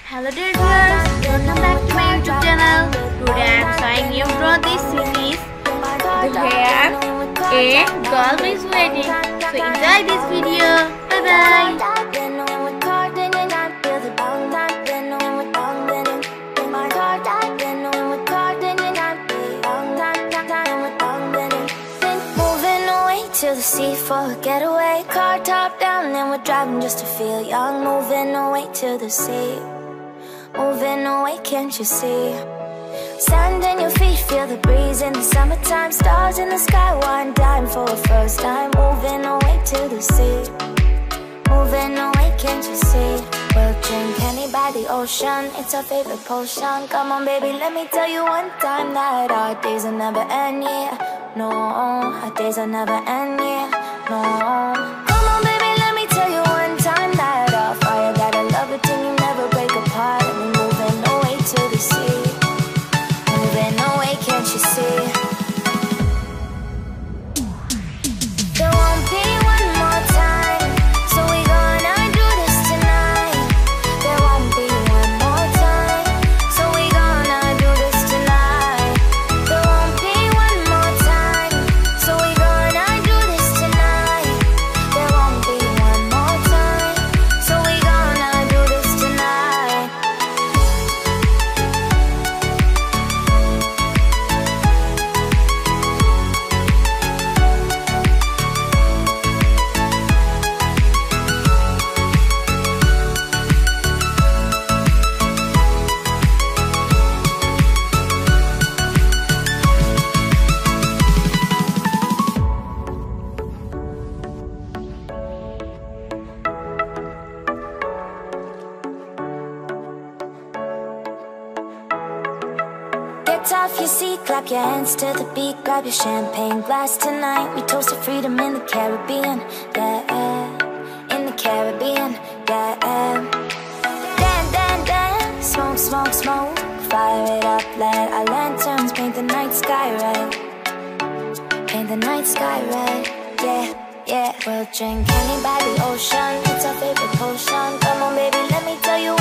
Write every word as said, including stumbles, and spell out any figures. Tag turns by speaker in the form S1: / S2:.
S1: Hello dear viewers, welcome back to my YouTube channel. Today I am showing you from this series The Hair a Girl is Waiting. So enjoy this video. Bye bye.
S2: To the sea for a getaway, car top down and we're driving just to feel young. Moving away to the sea, moving away, can't you see? Sand in your feet, feel the breeze in the summertime. Stars in the sky, one dime for a first time. Moving away to the sea, moving away, can't you see? We'll drink honey by the ocean, it's our favorite potion. Come on baby, let me tell you one time that our days will never end, yeah. No, our days will never end, yeah. No. Come on baby, let me tell you one time that our fire got a love it till you never break apart. And we're moving away to the sea, moving away, can't you see? There won't be one more time, so we gonna do this tonight. There won't be one more time, so we gonna do this tonight. There won't be one more time, so we gonna do this tonight. There won't be one more time, so we gonna do this tonight. Get off your seat, clap your hands to the beat. Grab your champagne glass tonight. We toast to freedom in the Caribbean, yeah. In the Caribbean, yeah. Dan, dan, dan, smoke, smoke, smoke. Fire it up, let our lanterns paint the night sky red. Paint the night sky red, yeah, yeah. We'll drink honey by the ocean, it's our favorite potion. Come on baby, let me tell you